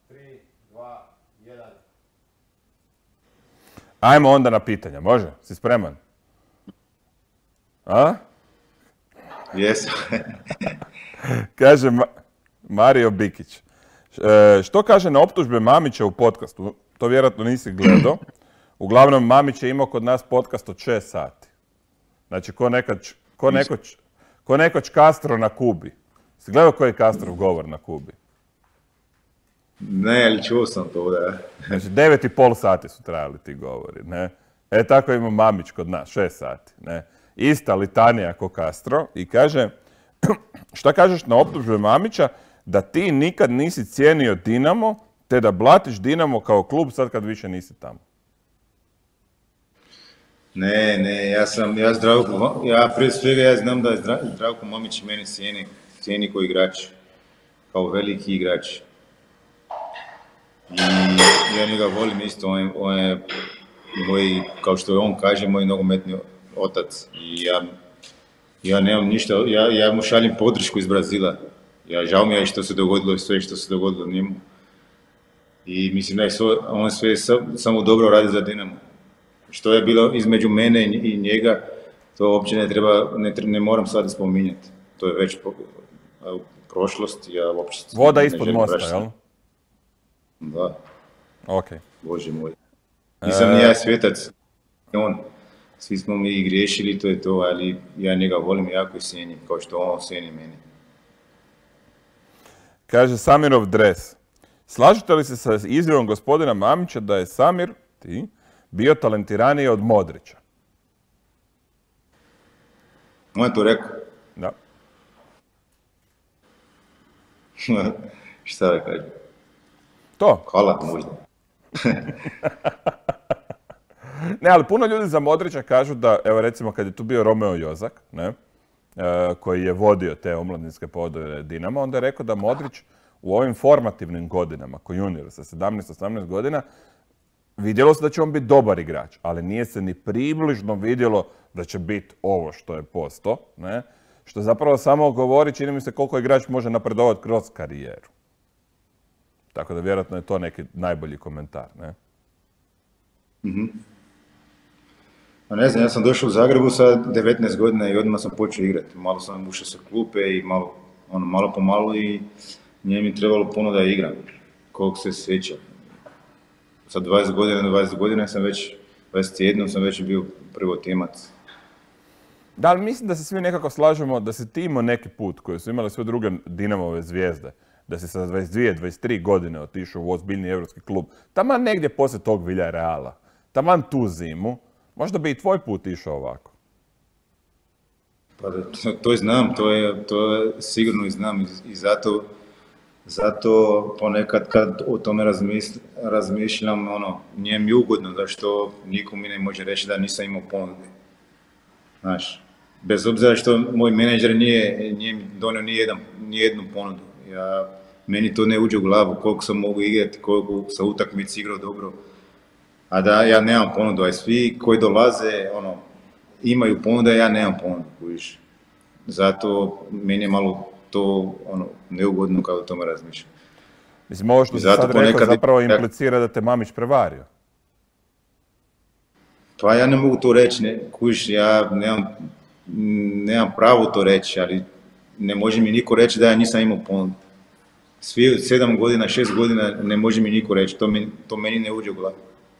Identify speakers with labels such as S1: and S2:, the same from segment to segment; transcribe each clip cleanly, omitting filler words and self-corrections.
S1: 3, 2, 1.
S2: Ajmo onda na pitanja, može? Si spreman? A?
S3: Jesam.
S2: Kaže Mario Bikić. Što kaže na optužbe Mamića u podcastu? To vjerojatno nisi gledao. Uglavnom, Mamić je imao kod nas podcast od 6 sati. Znači, ko nekoć Castro na Kubi. Si gledao koji je Castrov govor na Kubi?
S3: Ne, ali čuo sam to, da.
S2: Znači, 9,5 sati su trajali ti govori, ne? Tako ima Mamić kod nas, 6 sati, ne? Ista litanija ko Castro i kaže, šta kažeš na optužbe Mamića da ti nikad nisi cijenio Dinamo, te da blatiš Dinamo kao klub sad kad više nisi tamo?
S3: Ne, ja prije svega ja znam da je Zdravko Mamić meni cijeni kao igrač, kao veliki igrač. I ja njega volim isto, on je moj, kao što on kaže, moj nogometni otac. I ja nemam ništa, ja mu šaljem podršku iz Brazila. Žao mi je što se dogodilo i sve što se dogodilo njemu. I mislim da je on sve samo dobro radi za Dinamo. Što je bilo između mene i njega, to uopće ne moram sada spominjati. To je već prošlost.
S2: Voda ispod mosta, jel?
S3: Da.
S2: Ok.
S3: Bože moj. Nisam ni ja svjetac. Svi smo mi griješili, to je to, ali ja njega volim jako i cijenim, kao što on cijeni meni.
S2: Kaže Samirov dres. Slažete li se sa izjavom gospodina Mamića da je Samir, ti, bio talentiraniji od Modrića?
S3: On je to rekao?
S2: Da.
S3: Šta da kažem?
S2: To?
S3: Hvala možda.
S2: Ne, ali puno ljudi za Modrića kažu da, evo recimo kad je tu bio Romeo Jozak, ne, koji je vodio te omladinske podore Dinama, onda je rekao da Modrić u ovim formativnim godinama, ko junior sa 17-18 godina, vidjelo se da će on biti dobar igrač, ali nije se ni približno vidjelo da će biti ovo što je posto, ne, što zapravo samo govori, čini mi se, koliko igrač može napredovati kroz karijeru. Tako da vjerojatno je to neki najbolji komentar, ne?
S3: Mhm. A ne znam, ja sam došao u Zagrebu sa 19 godina i odmah sam počeo igrati. Malo sam ušao sa klupe i malo po malo i nije mi trebalo puno da igram, koliko se sjećam. Sa 20 godina sam već, 21 sam već bio prvotimac.
S2: Da, ali mislim da se svi nekako slažemo da si ti imao neki put koji su imali sve druge Dinamove zvijezde. Da si sa 22-23 godine otišao u ozbiljni evropski klub. Taman negdje poslije tog Villarreala. Taman tu zimu. Možda bi i tvoj put išao ovako.
S3: Pa to znam, to sigurno i znam i zato ponekad kad o tome razmišljam, nije mi ugodno zašto niko mi ne može reći da nisam imao ponude. Znaš, bez obzira što moj menadžer nije mi donio ni jednu ponudu. Meni to ne uđe u glavu koliko sam mogu igrati, koliko sam utakmici igrao dobro. A da ja nemam ponudu, a svi koji dolaze imaju ponudu, a ja nemam ponudu. Zato meni je malo to neugodno kada o tome razmišljam.
S2: Mislim, ovo što si sad rekao zapravo implicira da te Mamić prevario.
S3: Pa ja ne mogu to reći, ja nemam pravo to reći, ali ne može mi niko reći da ja nisam imao ponudu. Svi 7 godina, 6 godina ne može mi niko reći, to meni ne uđe u glavu.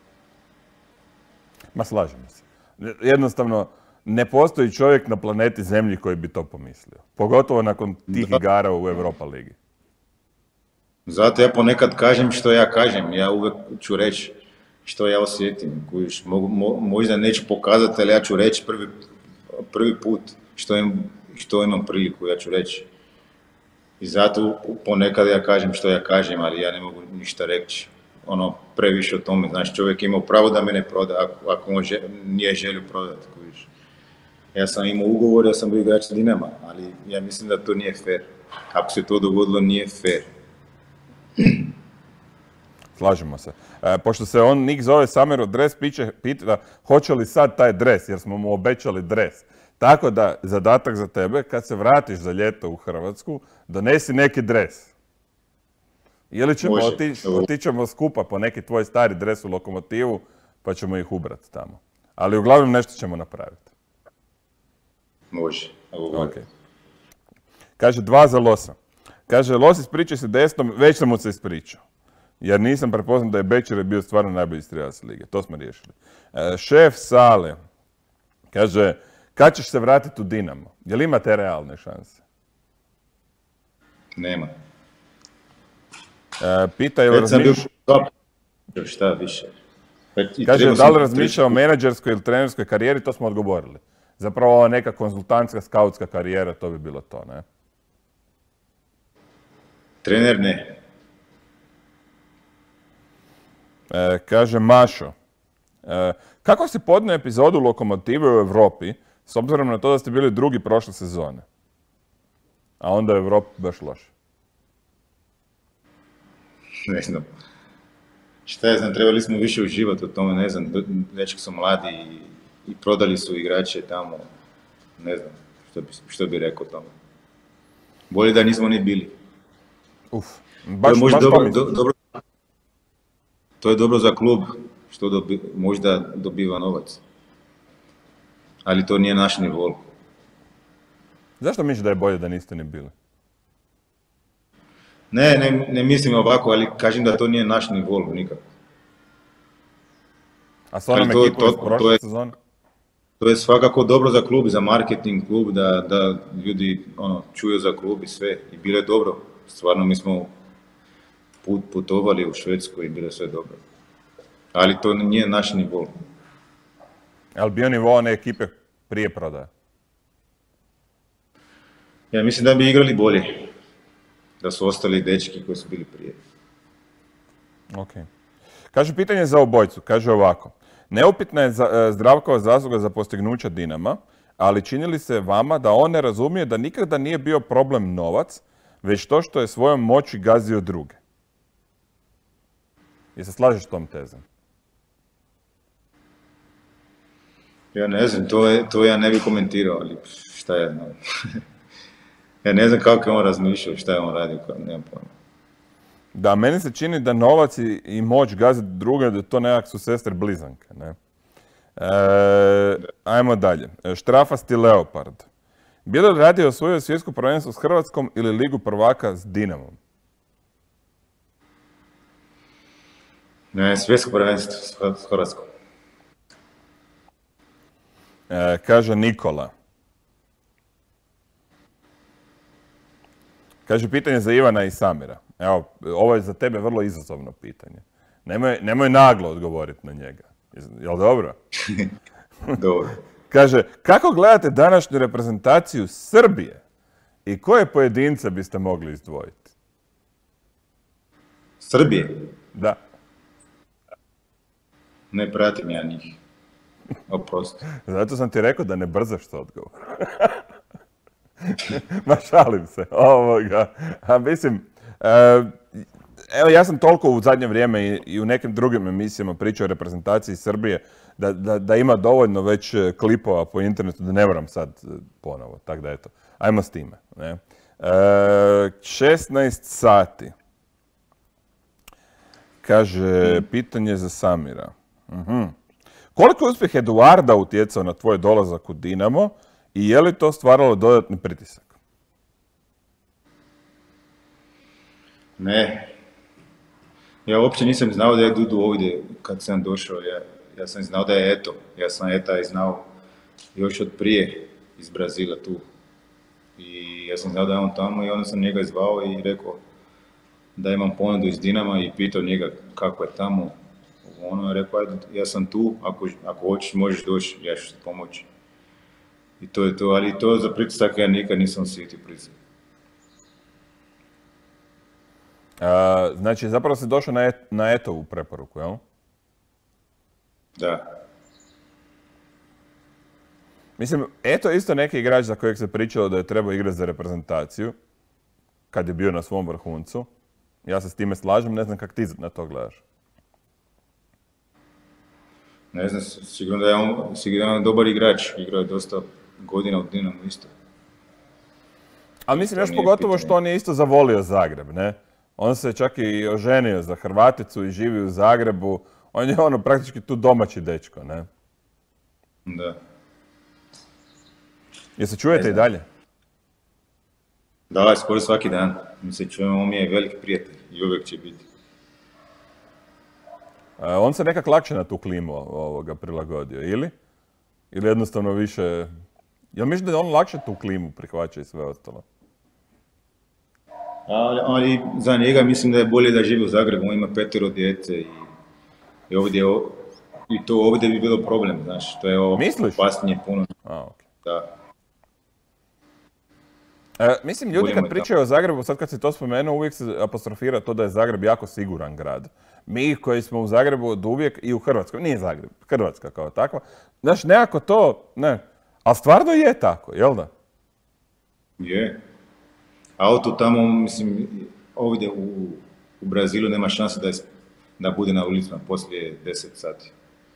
S2: Ma slažemo se. Jednostavno, ne postoji čovjek na planeti Zemlji koji bi to pomislio. Pogotovo nakon tih igara u Europa ligi.
S3: Zato ja ponekad kažem što ja kažem. Ja uvek ću reći što ja osjetim. Možda neću pokazati, ali ja ću reći prvi put što imam priliku, ja ću reći. I zato ponekad ja kažem što ja kažem, ali ja ne mogu ništa reći. Previše o tome. Znači, čovjek ima pravo da mene proda, ako on nije želio prodati. Ja sam imao ugovor, ja sam bio igrač Dinama, ali ja mislim da to nije fair. Ako se to dogodilo, nije fair.
S2: Slažemo se. Pošto se Nik zove Samir dres, pita hoće li sad taj dres, jer smo mu obećali dres. Tako da, zadatak za tebe, kad se vratiš za ljeto u Hrvatsku, donesi neki dres. Ili ćemo
S3: Može.
S2: otićemo skupa po neki tvoj stari dres u Lokomotivu, pa ćemo ih ubrati tamo. Ali uglavnom nešto ćemo napraviti.
S3: Može.
S2: Ok. Kaže 2 za Losa. Kaže, Los ispričaj se desnom, već sam mu se ispričao. Jer nisam prepoznao da je Bečer bio stvarno najbolji strijelac lige. To smo riješili. Šef Sale. Kaže, kad ćeš se vratiti u Dinamo? Jel ima te realne šanse?
S3: Nema.
S2: Pita je li
S3: Već sam bio
S2: razmišljao...
S3: šta više.
S2: Kaže, da li razmišljao o menadžerskoj ili trenerskoj karijeri, to smo odgovorili. Zapravo ova neka konzultantska, skautska karijera, to bi bilo to, ne?
S3: Trener ne.
S2: Kaže Mašo, kako si podnio epizodu Lokomotive u Europi, s obzirom na to da ste bili drugi prošle sezone? A onda je u Europi baš loše.
S3: Ne znam. Šta ja znam, trebali smo više uživati u tome, ne znam, dečki su mladi i prodali su igrače tamo, ne znam što bi rekao tome. Bolje da nismo ni bili.
S2: Baš
S3: dobro. To je dobro za klub, što možda dobiva novac. Ali to nije naš nivo.
S2: Zašto misliš da je bolje da niste ni bili?
S3: Ne mislim ovako, ali kažem da to nije naš nivo nikako.
S2: A s onom ekipom iz prošle sezone?
S3: To je svakako dobro za klub, za marketing klub, da ljudi čuju za klub i sve. I bilo je dobro. Stvarno mi smo putovali u Švedsku i bilo je sve dobro. Ali to nije naš nivo.
S2: Ali bio nivo one ekipe prije prodaje?
S3: Ja mislim da bi igrali bolje. Da su ostali dečki koji su bili prije.
S2: Ok. Kaže pitanje za obojcu. Kaže ovako. Neupitna je Zdravkova zasluga za postignuća Dinama, ali čini li se vama da on ne razumije da nikada nije bio problem novac, već to što je svojom moći gazio druge? Jel se slažeš s tom tezom?
S3: Ja ne znam, to ja ne bih komentirao, ali šta ja znam. Ja ne znam kako je on razmišljao, šta je on radio, nemam pojma.
S2: Da, meni se čini da novac i moć gazi druge, da to nekak su sestre blizanke, ne? Ajmo dalje. Štrafasti Leopard. Bilo li radio osvojio svjetsko prvenstvo s Hrvatskom ili Ligu prvaka s Dinamom?
S3: Ne, svjetsko prvenstvo s Hrvatskom.
S2: Kaže Nikola. Kaže pitanje za Ivana i Samira. Evo, ovo je za tebe vrlo izazovno pitanje. Nemoj naglo odgovoriti na njega. Jel dobro?
S3: Dobro.
S2: Kaže, kako gledate današnju reprezentaciju Srbije i koje pojedince biste mogli izdvojiti?
S3: Srbije?
S2: Da.
S3: Ne pratim ja njih. Oprosti.
S2: Zato sam ti rekao da ne brzaš to odgovor. Ma šalim se. A mislim, evo ja sam toliko u zadnje vrijeme i u nekim drugim emisijama pričao o reprezentaciji Srbije da ima dovoljno već klipova po internetu da ne moram sad ponovo. Tako da eto, ajmo s time. Ne? 16 sati. Kaže, pitanje za Samira. Koliko je uspjeh Eduarda utjecao na tvoj dolazak u Dinamo i je li to stvaralo dodatni pritisak?
S3: Ne. Ja uopće nisam znao da je Dudu ovdje kad sam došao. Ja sam znao da je Eto. Ja sam Eta znao još od prije iz Brazila tu. I ja sam znao da je on tamo i onda sam njega zvao i rekao da imam ponudu iz Dinama i pitao njega kako je tamo. Ono je rekao, ja sam tu, ako hoćeš možeš doći, ja ću ti pomoći. I to je to, ali to za pritisak ja nikad nisam osjetio pritisak.
S2: Znači, zapravo si došao na Etovu preporuku, jel?
S3: Da.
S2: Mislim, Eto je isto neki igrač za kojeg se pričalo da je trebao igrati za reprezentaciju, kad je bio na svom vrhuncu. Ja se s time slažem, ne znam kako ti na to gledaš.
S3: Ne znam, sigurno da je on dobar igrač, igrao je dosta godina u Dinamu isto.
S2: Ali mislim još pogotovo što on je isto zavolio Zagreb, ne? On se čak i oženio za Hrvaticu i živi u Zagrebu. On je praktički tu domaći dečko, ne?
S3: Da.
S2: Jel se čujete i dalje?
S3: Da, skoro svaki dan. Mi se čujemo, on mi je veliki prijatelj i uvijek će biti.
S2: On se nekak lakše na tu klimu prilagodio, ili? Ili jednostavno više... Jel misliš da on lakše tu klimu prihvaća i sve ostalo?
S3: Ali za njega mislim da je bolje da živi u Zagrebu, on ima 5 djece i ovdje, i to ovdje bi bilo problem, znaš, to je opasnije puno.
S2: Okay.
S3: Da.
S2: Mislim, ljudi kad pričaju o Zagrebu, sad kad si to spomenuo, uvijek se apostrofira to da je Zagreb jako siguran grad. Mi koji smo u Zagrebu od uvijek i u Hrvatskoj, nije Zagreb, Hrvatska kao takva, znaš, nekako to, ne, ali stvarno je tako, jel da?
S3: Je. Auto tamo, mislim, ovdje u Brazilu nema šanse da bude na ulicama poslije 10 sati.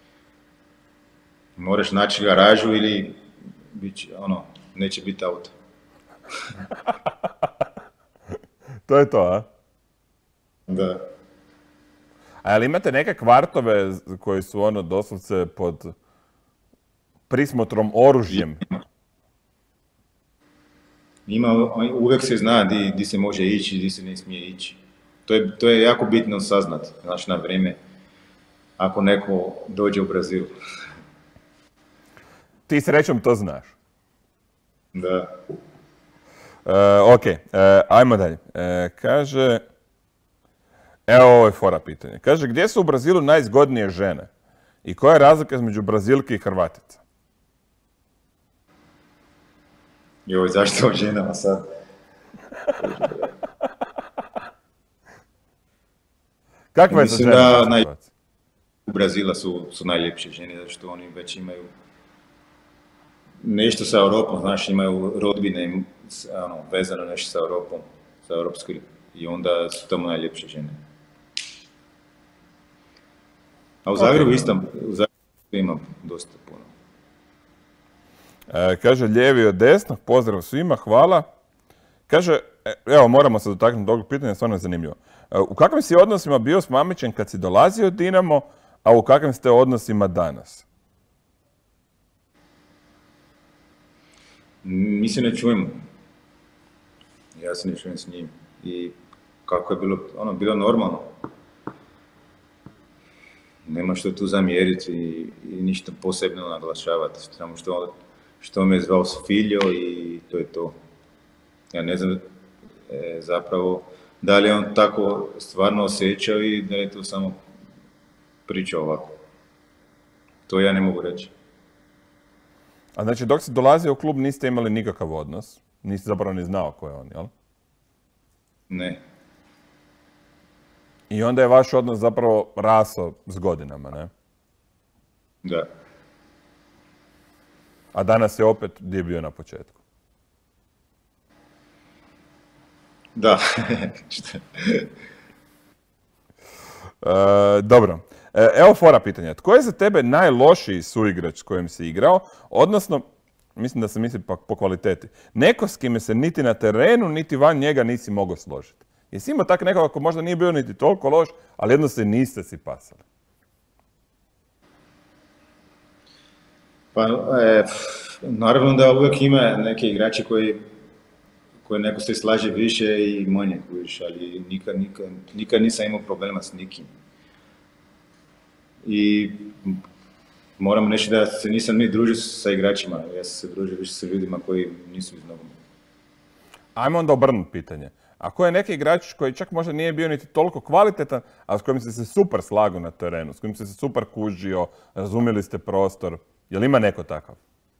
S3: Moraš naći garažu ili neće biti auto.
S2: To je to, a?
S3: Da.
S2: A jel imate neke kvartove koji su doslovce pod prismotrom oružjem?
S3: Uvijek se zna di se može ići i di se ne smije ići. To je jako bitno saznat, znači na vrijeme, ako neko dođe u Brazil.
S2: Ti srećom to znaš.
S3: Da.
S2: Ok, ajmo dalje. Kaže, evo ovo je fora pitanje. Kaže, gdje su u Brazilu najzgodnije žene? I koja je razlika između Brazilke i Hrvatica?
S3: Joj, zašto o ženama sad?
S2: Kakva je sa ženama?
S3: U Brazila su najljepše žene, zato što oni već imaju nešto sa Europom, znaš, imaju rodbine, vezano nešto sa Europom, sa europskoj, i onda su tamo najljepše žene. A u Zagrebu ima dosta puno.
S2: Kaže, lijevi od desnog, pozdrav svima, hvala. Kaže, evo, moramo se dotaknuti tog pitanja, stvarno je zanimljivo. U kakvim si odnosima bio s Mamićem kad si dolazio od Dinamo, a u kakvim ste odnosima danas?
S3: Mi se ne čujemo. Ja se ne čujem s njim. I kako je bilo normalno. Nema što tu zamjeriti i ništa posebno naglašavati. Samo što me je zvao Sofiljo i to je to. Ja ne znam zapravo da li je on tako stvarno osjećao i da je to samo pričao ovako. To ja ne mogu reći.
S2: A znači, dok si dolazio u klub niste imali nikakav odnos? Niste zapravo ni znao ko je on, jel?
S3: Ne.
S2: I onda je vaš odnos zapravo rastao s godinama, ne?
S3: Da.
S2: A danas je opet gdje je bio na početku?
S3: Da.
S2: Dobro. Evo fora pitanja. Tko je za tebe najlošiji suigrač s kojim si igrao? Odnosno, mislim da se misli po kvaliteti. Neko s kime se niti na terenu, niti van njega nisi mogao složiti. Jesi imao tak nekoga ko možda nije bio niti toliko loš, ali jedno se niste si pasali?
S3: Pa, naravno da uvijek ima neke igrači koji neko se slaže više i manje, ali nikad nisam imao problema s nikim. I moram reći da se nisam ni družio sa igračima, ja sam se družio više sa ljudima koji nisu iz nogometa.
S2: Ajmo onda obrnuti pitanje. Ako je neki igrač koji čak možda nije bio niti toliko kvalitetan, a s kojim ste se super slagao na terenu, s kojim ste se super kužio, razumjeli ste prostor, je li ima neko takav?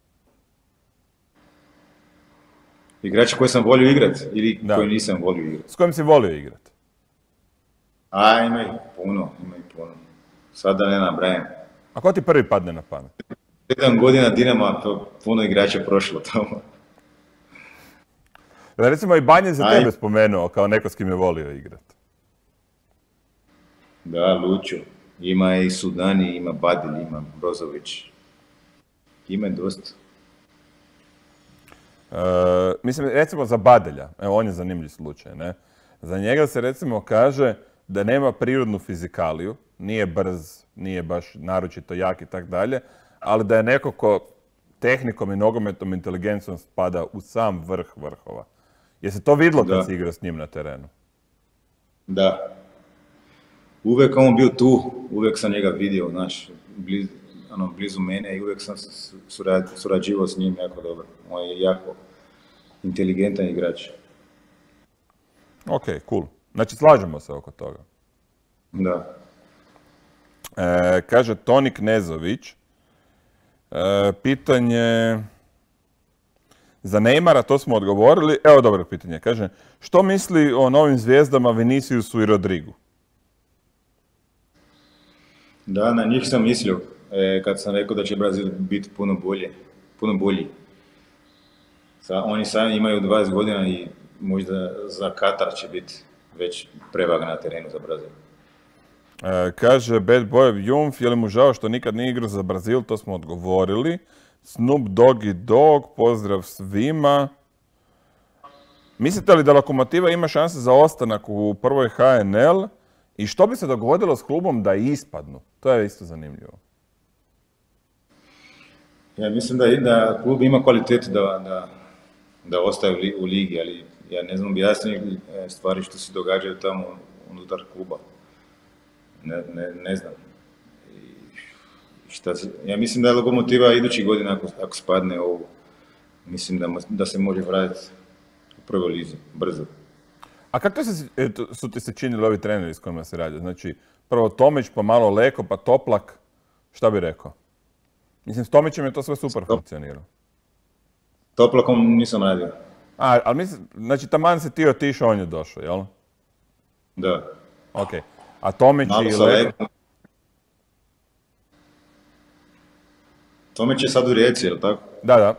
S3: Igrači koji sam volio igrat ili koji nisam volio igrat?
S2: S kojim si volio igrat?
S3: Ima ih puno. Sad da ne nabrajam.
S2: A ko ti prvi padne na pamet?
S3: 7 godina Dinama, to puno igrača prošlo tamo.
S2: Recimo i Banje za tebe spomenuo kao neko s kim je volio igrat.
S3: Da, Lučo. Ima i Sudani, ima Badilj, ima Brozović. Ima je dosta.
S2: Mislim, recimo za Badelja, evo on je zanimljiv slučaj, ne? Za njega se recimo kaže da nema prirodnu fizikaliju, nije brz, nije baš naročito jak i tak dalje, ali da je neko ko tehnikom i nogometnom inteligencijom spada u sam vrh vrhova. Je se to vidjelo kad si igrao s njim na terenu?
S3: Da. Uvijek on bio tu, uvijek sam njega vidio, znaš, blizu mene i uvijek sam surađivao s njim jako dobro. On je jako inteligentan igrač.
S2: Ok, cool. Znači, slažemo se oko toga.
S3: Da.
S2: Kaže Toni Knezović, pitanje za Neymara, to smo odgovorili. Evo dobro pitanje, kaže, što misli o novim zvijezdama Viniciusu i Rodrigu?
S3: Da, na njih sam mislio, kad sam rekao da će Brazil biti puno bolji. Oni sad imaju 20 godina i možda za Katar će biti već prevaga na terenu za Brazil.
S2: Kaže Bad Boy of Jumf, je li mu žao što nikad nije igrao za Brazil, to smo odgovorili. Snoop Doggy Dog, pozdrav svima. Mislite li da Lokomotiva ima šanse za ostanak u prvoj HNL? I što bi se dogodilo s klubom da ispadnu? To je isto zanimljivo.
S3: Ja mislim da klub ima kvalitetu da ostaje u ligi, ali ja ne znam objasniti stvari što se događaju tamo unutar kluba. Ne znam. Ja mislim da je Lokomotiva idući godina ako spadne ovo, mislim da se može vratiti u prvoj lizi, brzo.
S2: A kako su ti se činili ovi treneri s kojima se radi? Znači, prvo Tomić, pa malo Leko, pa Toplak. Šta bi rekao? Mislim, s Tomićem je to sve super funkcioniralo.
S3: Toplakom nisam radio.
S2: Ali mislim, znači, taman se ti otišao, on je došao, jel?
S3: Da.
S2: Ok. A Tomić i Leko?
S3: Tomić je sad u Rijeci, je li tako?
S2: Da.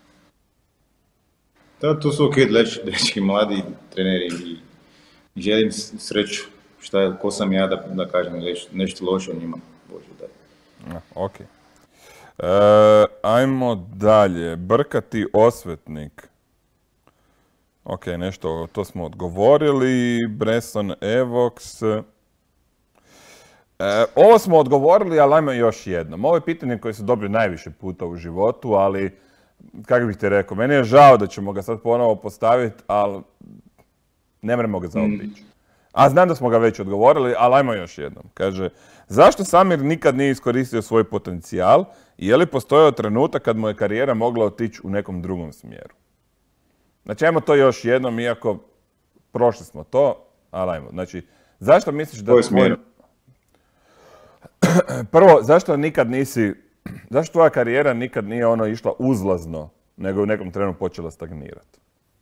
S3: Da, tu su ok dečki, mladi treneri i želim sreću. Ko sam ja da kažem nešto loše o njima. Bože, daj.
S2: Ok. Ajmo dalje. Brkati osvetnik. Ok, nešto, to smo odgovorili. Bresson Evox. Ovo smo odgovorili, ali ajmo još jednom. Ovo je pitanje koje se dobio najviše puta u životu, ali kako bih ti rekao, meni je žao da ćemo ga sad ponovo postaviti, ali ne mremo ga zaobići. A znam da smo ga već odgovorili, ali ajmo još jednom. Kaže, zašto Samir nikad nije iskoristio svoj potencijal i je li postojao trenutak kad mu je karijera mogla otići u nekom drugom smjeru? Znači, ajmo to još jednom, iako prošli smo to, ali ajmo. Znači, zašto misliš da... Prvo, zašto tvoja karijera nikad nije išla uzlazno, nego u nekom trenu počela stagnirati?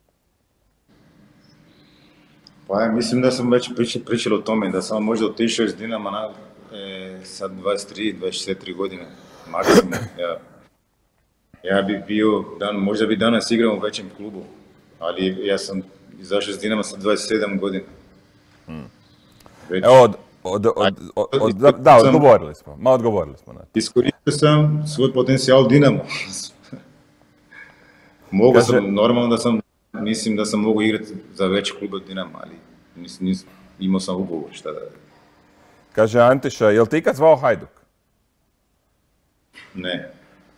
S3: Pa ja mislim da sam već pričao o tome, da sam možda otišao iz Dinama sad 23-24 godine, maksimum. Ja bi bio, možda bi danas igrao u većem klubu, ali ja sam izašao iz Dinama sa 27 godina.
S2: Evo, odgovorili smo na to.
S3: Iskoristio sam svoj potencijal Dinamo. Mogao sam, normalno mislim da sam mogu igrati za veći klub od Dinama, ali imao sam ugovor, šta da...
S2: Kaže Antiša, jel ti ikad zvao Hajduk?
S3: Ne.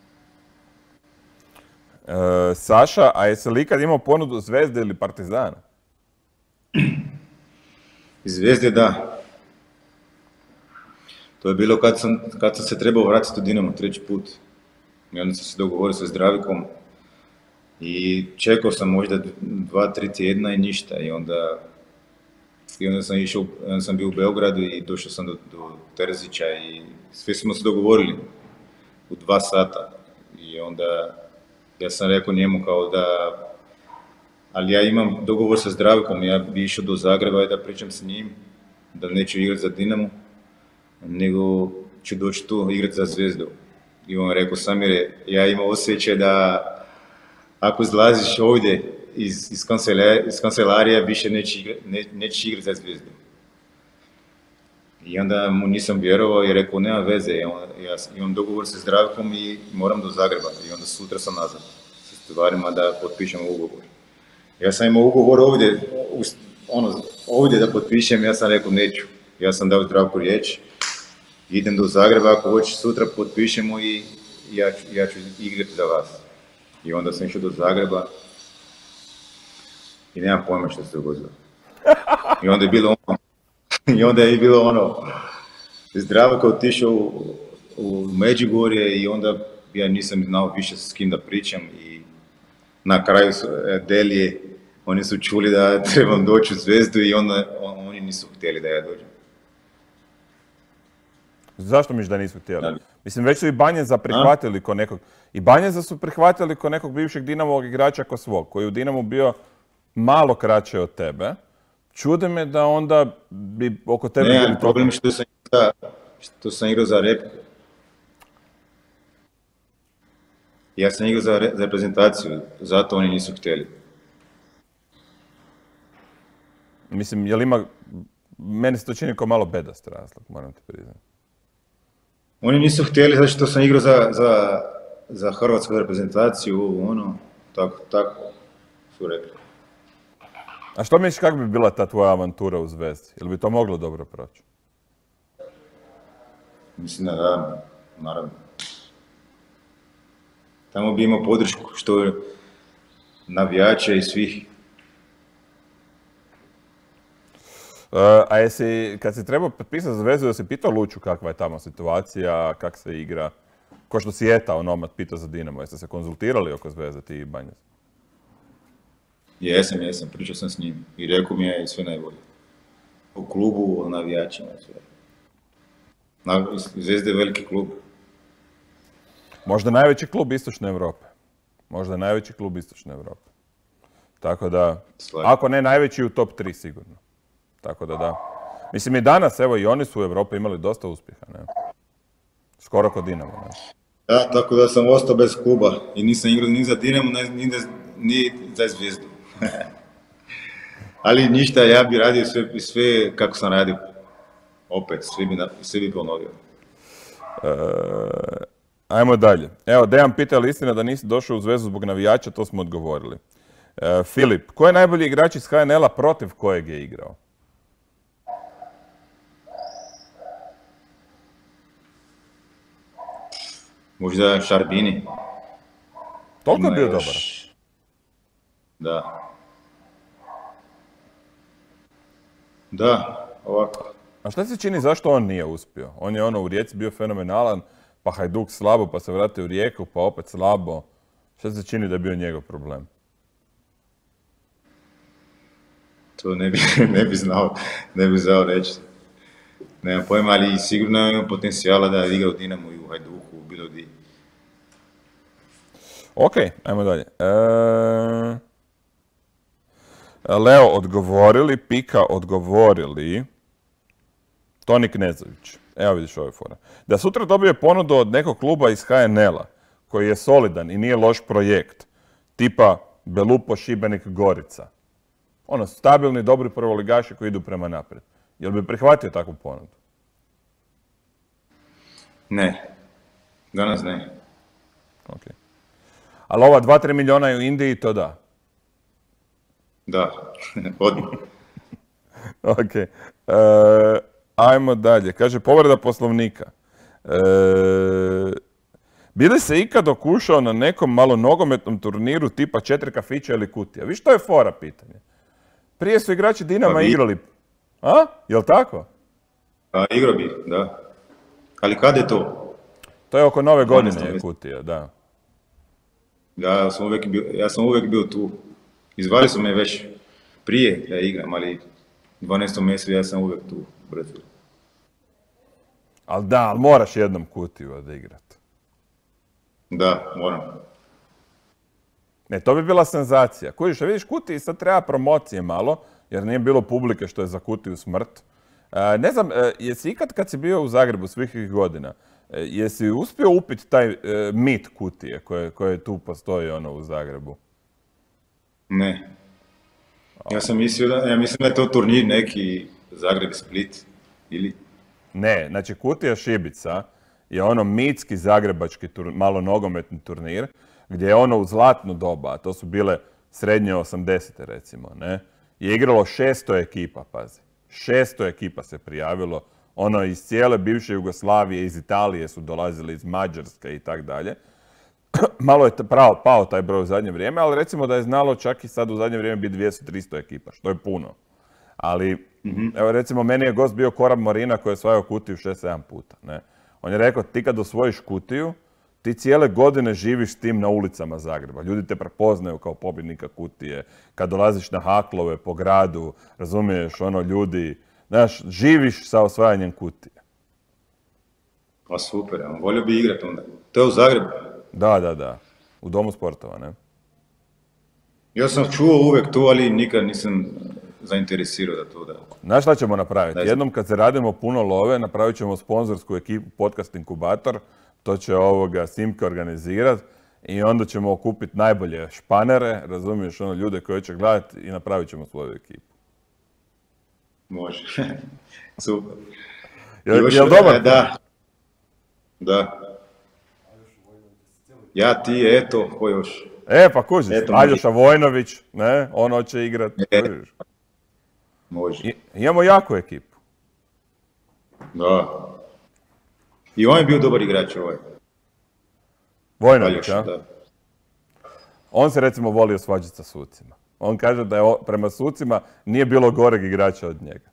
S2: Saša, a jesi li ikad imao ponudu Zvezde ili Partizana?
S3: Iz Zvezde da. To je bilo kad sam se trebao vratiti u Dinamo treći put. I onda sam se dogovorio sa Zdravikom i čekao sam možda 2-3 tjedna i ništa. I onda sam bio u Beogradu i došao sam do Terzića i svi smo se dogovorili u 2 sata. I onda ja sam rekao njemu kao da, ali ja imam dogovor sa Zdravikom, ja bi išao do Zagreba i da pričam s njim, da neću igrati za Dinamo, nego ću doći tu igrati za Zvezdu. I on rekao, Samire, ja imam osjećaj da ako izlaziš ovdje iz kancelarija, više nećeš igrati za Zvezdu. I onda mu nisam vjerovao i rekao, nema veze, ja imam dogovor sa Zdravkom i moram do Zagreba. I onda sutra sam nazad sa stvarima da potpišem ugovor. Ja sam imao ugovor ovdje, ovdje da potpišem, ja sam rekao neću. Ja sam dao Zdravku riječ, idem do Zagreba, ako hoćeš sutra potpišemo i ja ću igrati za vas. I onda sam išao do Zagreba i nemam pojma što se dogodilo. I onda je bilo ono, Zdravko otišao u Međugorje i onda ja nisam znao više s kim da pričam i na kraju Delije, oni su čuli da trebam doći u Zvezdu i onda oni nisu htjeli da ja dođem.
S2: Zašto misliš da nisu htjeli? Mislim, već su i Banjeza prihvatili ko nekog... I Banjeza su prihvatili ko nekog bivšeg Dinamovog igrača ko svog, koji je u Dinamu bio malo kraće od tebe. Čude me da onda bi oko tebe...
S3: Ne, problem je što sam igrao za Repku. Ja sam igrao za reprezentaciju, zato oni nisu htjeli.
S2: Mislim, jel ima... Meni se to čini kao malo bedast razlog, moram ti priznati.
S3: Oni nisu htjeli zato što sam igrao za hrvatsku reprezentaciju, ono, tako su rekli.
S2: A što misliš kako bi bila ta tvoja avantura u Zvezdi? Jel bi to moglo dobro proći?
S3: Mislim da, naravno. Tamo bi imao podršku što navijača i svih.
S2: A jesi, kad si trebao potpisati Zvezdu, da si pitao Luču kakva je tamo situacija, kak se igra? Ko što si Eta onomad pitao za Dinamo, jeste se konzultirali oko Zvezde ti i Banjez?
S3: Jesam, pričao sam s njim i rekao mi je sve najbolje. U klubu, o navijačima, sve. Zvezda je veliki klub.
S2: Možda najveći klub Istočne Europe. Tako da, ako ne najveći, u top 3 sigurno. Tako da. Mislim i danas, evo i oni su u Europi imali dosta uspjeha, ne? Skoro kod Dinamo, ne?
S3: Da, tako da sam ostao bez kluba i nisam igrao ni za Dinamo, ni za Zvijezdu. Ali ništa, ja bi radio sve kako sam radio. Opet, sve bi ponovio.
S2: Ajmo dalje. Evo, Dejan pita li istina da nisi došao u Zvezdu zbog navijača, to smo odgovorili. Filip, ko je najbolji igrač iz HNL-a protiv kojeg je igrao?
S3: Možda Šarbini.
S2: Toliko je bio dobar?
S3: Da, ovako.
S2: A šta se čini zašto on nije uspio? On je u Rijeci bio fenomenalan, pa Hajduk slabo, pa se vratio u Rijeku, pa opet slabo. Šta se čini da je bio njegov problem?
S3: To ne bi znao reći. Nemam pojma, ali sigurno imam potencijala da igra u Dinamu i u Hajduku, bilo di.
S2: Ok, ajmo dalje. Leo odgovorili, Pika odgovorili. Toni Knezović. Evo vidiš ovaj fora. Da sutra dobije ponudu od nekog kluba iz HNL-a, koji je solidan i nije loš projekt, tipa Belupo, Šibenik, Gorica. Stabilni, dobri prvoligaši koji idu prema naprijed. Jel bi prihvatio takvu ponudu?
S3: Ne. Danas ne.
S2: Ok. Ali ova 2-3 milijuna u Indiji, to da?
S3: Da. Odmah.
S2: Ok. Ajmo dalje. Kaže, povreda poslovnika. Bili se ikad okušao na nekom malo nogometnom turniru tipa 4 kafića ili kutija? Viš, to je fora pitanje. Prije su igrači Dinama igrali. A? Jel' tako?
S3: Igrao bi, da. Ali kada je to?
S2: To je oko Nove godine je kutija, da.
S3: Da, ja sam uvijek bio tu. Izvali su me već prije da igram, ali 12. mjesecu ja sam uvijek tu u Brazilu.
S2: Ali moraš jednom kutiju odigrati.
S3: Da, moram.
S2: Ne, to bi bila senzacija. Kužiš, a vidiš, kutiji sad treba promocije malo, jer nije bilo publike što je za kutiju smrt. Ne znam, jesi ikad kad si bio u Zagrebu svih godina, jesi uspio upiti taj mit kutije koje tu postoji u Zagrebu?
S3: Ne. Ja mislim da je to turnir neki Zagreb Split ili...
S2: Ne, znači Kutija Šibica je mitski zagrebački malo nogometni turnir gdje je u zlatno doba, a to su bile srednje 80. recimo, ne? je igralo 600 ekipa, pazi. 600 ekipa se prijavilo. Ono, iz cijele bivše Jugoslavije, iz Italije su dolazili, iz Mađarske i tak dalje. Malo je pao taj broj u zadnje vrijeme, ali recimo da je znalo čak i sad u zadnje vrijeme biti 200-300 ekipa, što je puno. Ali, evo recimo, meni je gost bio Korab Marina koji je osvajao kutiju 6-7 puta. Ne? On je rekao, ti kad osvojiš kutiju, ti cijele godine živiš s tim na ulicama Zagreba. Ljudi te prepoznaju kao pobjednika kutije. Kad dolaziš na haklove po gradu, razumiješ, ono, ljudi, znaš, živiš sa osvajanjem kutije.
S3: Pa super, ja volio bi igrati onda. To je u Zagrebu.
S2: Da. U Domu sportova, ne?
S3: Ja sam čuo uvijek to, ali nikad nisam zainteresirao da to da.
S2: Znaš šta ćemo napraviti? Jednom kad se radimo puno love, napravit ćemo sponzorsku ekipu Podcast Inkubator. To će Simke organizirati i onda ćemo okupiti najbolje španere, razumiješ, ono, ljude koje će gledati i napravit ćemo svoju ekipu.
S3: Može. Super.
S2: Jel dobar?
S3: Da. Ja, ti, eto, ko još?
S2: Pa kužiš, Aljoša Vojnović, ne, on hoće igrati.
S3: Može.
S2: Imamo jaku ekipu.
S3: Da. I on je bio dobar igrač ovaj.
S2: Vojnović, a?
S3: Da.
S2: On se recimo volio svađati sa sucima. On kaže da je prema sucima nije bilo goreg igrača od njega.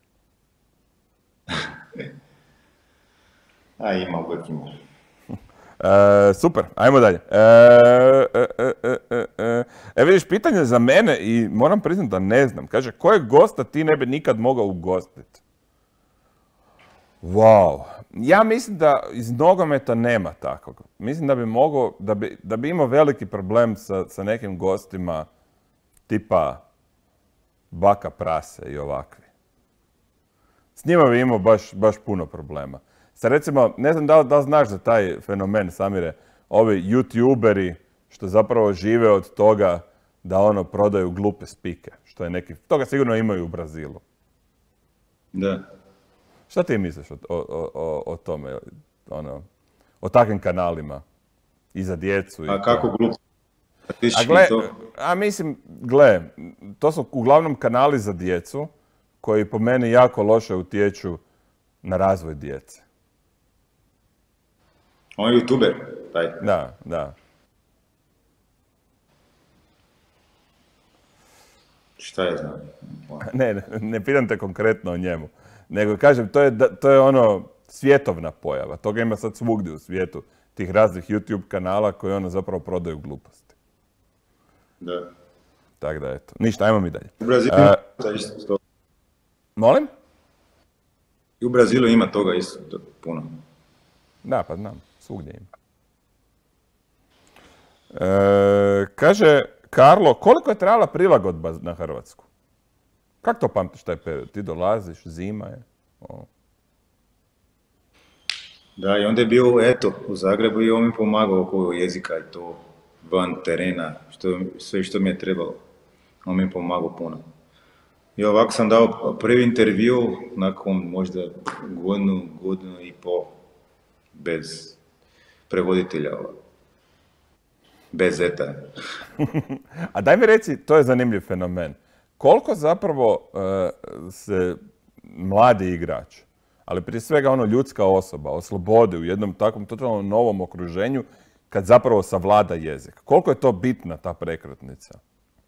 S3: Ima uvijek ima.
S2: Super, ajmo dalje. Vidiš, pitanje za mene i moram priznati da ne znam. Kaže, kojeg gosta ti ne bi nikad mogao ugostiti? Wow. Ja mislim da iz nogometa nema takvog. Mislim da bi mogao, da bi imao veliki problem sa nekim gostima tipa Baka Prase i ovakvi. S njima bi imao baš puno problema. Sad recimo, ne znam da li znaš za taj fenomen, Samire, ovi youtuberi što zapravo žive od toga da ono prodaju glupe spike, što je neki, toga sigurno imaju u Brazilu.
S3: Da.
S2: Šta ti misliš o tome, ono, o takvim kanalima i za djecu?
S3: A kako glupo?
S2: Gle, to su uglavnom kanali za djecu koji po meni jako loše utječu na razvoj djece.
S3: On je youtuber, taj.
S2: Da.
S3: Šta je znam?
S2: Ne pitam te konkretno o njemu. Nego kažem, to je ono svjetovna pojava. Toga ima sad svugdje u svijetu. Tih raznih YouTube kanala koji ono zapravo prodaju gluposti.
S3: Da.
S2: Tako da eto. Ništa, ajmo mi dalje.
S3: U Brazilu ima isto.
S2: Molim?
S3: I u Brazilu ima toga isto puno.
S2: Da, pa znam. Svugdje ima. Kaže Karlo, koliko je trajala prilagodba na Hrvatsku? Kako to pamtiš taj period? Ti dolaziš, zima je.
S3: Da, i onda je bio, eto, u Zagrebu i on mi pomagao oko jezika i to van terena, sve što mi je trebalo. On mi je pomagao puno. I ovako sam dao prvi intervju nakon možda godinu i pol bez prevoditelja, bez zeta.
S2: A daj mi reci, to je zanimljiv fenomen. Koliko zapravo se mladi igrač, ali prije svega ono ljudska osoba, oslobodi u jednom takvom totalno novom okruženju kad zapravo savlada jezik? Koliko je to bitna ta prekretnica?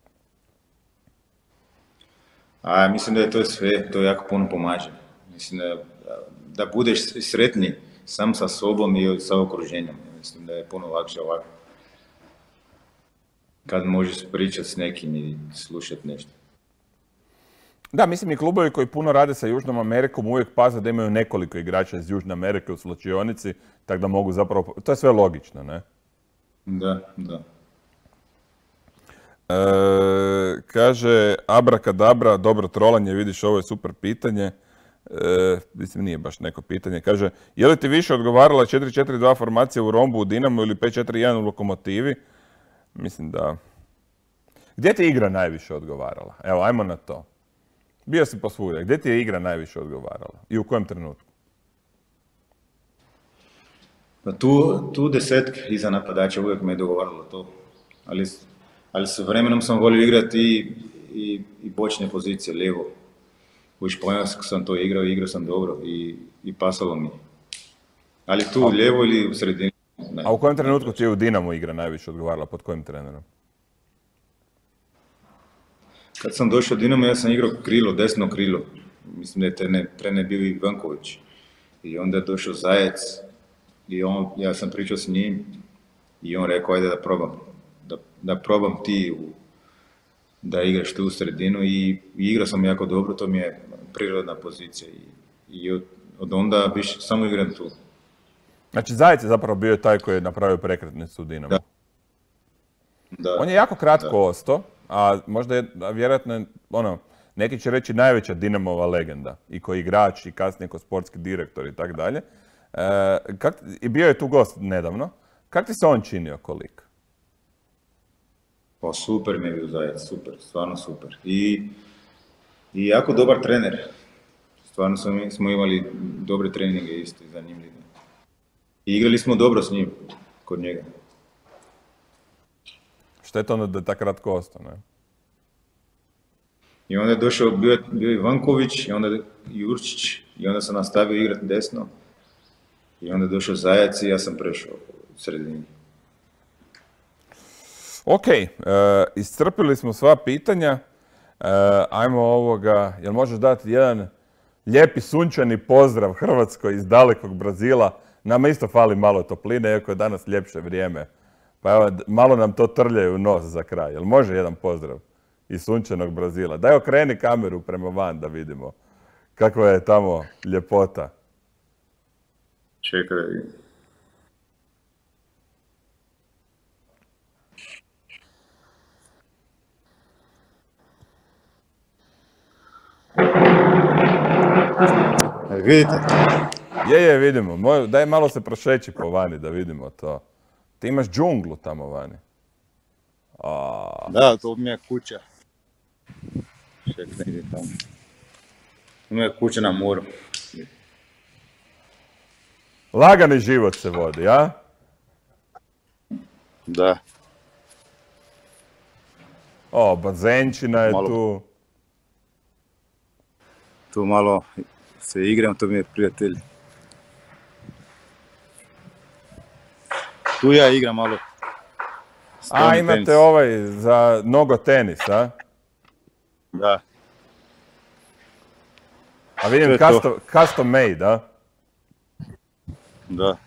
S3: Mislim da je to sve, to jako puno pomaže. Mislim da budeš sretni sam sa sobom i sa okruženjem. Mislim da je puno lakše ovako. Kad možeš pričati s nekim i slušati nešto.
S2: Da, mislim i klubovi koji puno rade sa Južnom Amerikom uvijek paze da imaju nekoliko igrača iz Južne Amerike u slačionici, tako da mogu zapravo... To je sve logično, ne?
S3: Da.
S2: Kaže Abrakadabra, dobro trolanje, vidiš, ovo je super pitanje. Mislim, nije baš neko pitanje. Kaže, je li ti više odgovarala 4-4-2 formacija u Rombu u Dinamu ili 5-4-1 u Lokomotivi? Mislim da... Gdje ti je igra najviše odgovarala? Evo, ajmo na to. Bio si posvuda. Gdje ti je igra najviše odgovarala? I u kojem trenutku?
S3: Pa tu desetke iza napadača uvijek me je dogovaralo to. Ali s vremenom sam volio igrati i bočne pozicije, lijevo. U Španjolsku sam to igrao sam dobro i pasalo mi. Ali tu lijevo ili u sredini? Ne.
S2: A u kojem trenutku ti je u Dinamu igra najviše odgovarala? Pod kojim trenerom?
S3: Kad sam došao u Dinamo, ja sam igrao krilo, desno krilo. Mislim da je trener bio Ivanković. I onda je došao Zajec i ja sam pričao s njim i on rekao ajde da probam ti da igraš tu u sredinu i igrao sam jako dobro, to mi je prirodna pozicija i od onda više samo igram tu.
S2: Znači Zajec je zapravo bio taj koji je napravio prekretnicu u Dinamu.
S3: Da.
S2: On je jako kratko ostao, a možda je vjerojatno neki će reći najveća Dinamova legenda. I ko igrač i kasnije ko sportski direktor i tako dalje. I bio je tu gost nedavno. Kako ti se on činio kolik?
S3: Pa super mi je bio Zajec, super, stvarno super. I jako dobar trener. Stvarno smo imali dobre treninge isto i zanimljive. I igrali smo dobro s njim, kod njega.
S2: Šteta onda da je tako kratko ostao, ne?
S3: I onda je došao, bio Ivanković, i onda Jurčić, i onda sam nastavio igrati desno. I onda je došao Zajac i ja sam prešao u sredini.
S2: Ok, iscrpili smo sva pitanja. Ajmo jel možeš dati jedan lijepi sunčani pozdrav Hrvatskoj iz dalekog Brazila? Nama isto fali malo topline, iako je danas ljepše vrijeme. Pa evo, malo nam to trljaju u nos za kraj. Jel može jedan pozdrav iz sunčanog Brazila? Daj okreni kameru prema van da vidimo kakva je tamo ljepota.
S3: Čekaj da vidim. Vidite?
S2: Je, vidimo. Daj malo se prošeći po vani da vidimo to. Ti imaš džunglu tamo vani.
S3: Da, to mi je kuća. Čekaj, ide tamo. To mi je kuća na moru.
S2: Lagani život se vodi, a?
S3: Da.
S2: Bazenčina je tu.
S3: Tu malo se igram, to mi je prijatelj. Tu ja igram malo.
S2: Imate za nogotenis, a?
S3: Da.
S2: A vidim custom made, a?
S3: Da.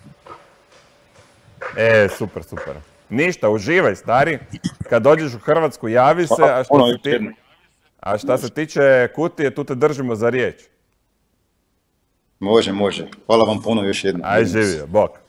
S2: Super. Ništa, uživaj, stari. Kad dođeš u Hrvatsku, javi se, a šta se tiče kutije, tu te držimo za riječ.
S3: Može. Hvala vam puno još jednom.
S2: Aj, živio, bok.